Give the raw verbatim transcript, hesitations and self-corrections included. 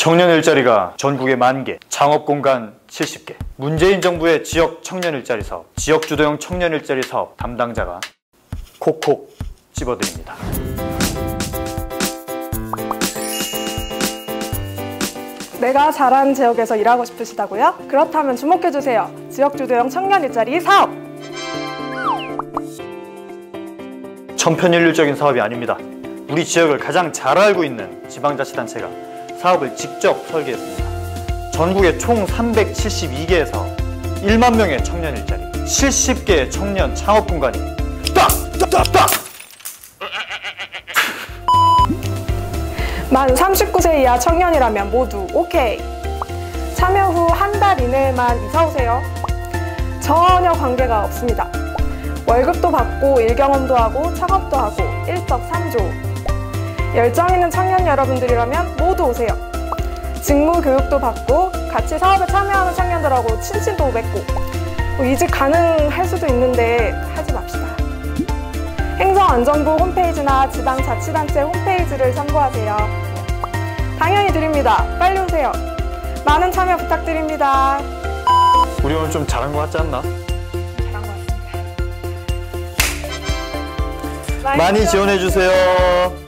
청년 일자리가 전국에 만 개, 창업공간 칠십 개. 문재인 정부의 지역 청년 일자리 사업, 지역주도형 청년 일자리 사업 담당자가 콕콕 집어드립니다. 내가 잘하는 지역에서 일하고 싶으시다고요? 그렇다면 주목해주세요. 지역주도형 청년 일자리 사업! 천편일률적인 사업이 아닙니다. 우리 지역을 가장 잘 알고 있는 지방자치단체가 사업을 직접 설계했습니다. 전국에 총 삼백칠십이 개의 사업, 일만 명의 청년 일자리, 칠십 개의 청년 창업 공간이 딱! 딱! 딱! 만 삼십구 세 이하 청년이라면 모두 오케이! 참여 후 한 달 이내에만 이사오세요. 전혀 관계가 없습니다. 월급도 받고 일경험도 하고 창업도 하고 일석삼조. 열정 있는 청년 여러분들이라면 모두 오세요. 직무 교육도 받고 같이 사업에 참여하는 청년들하고 친친도 맺고 뭐 이직 가능할 수도 있는데 하지 맙시다. 행정안전부 홈페이지나 지방자치단체 홈페이지를 참고하세요. 당연히 드립니다. 빨리 오세요. 많은 참여 부탁드립니다. 우리 오늘 좀 잘한 것 같지 않나? 잘한 것 같습니다. 많이 지원해주세요.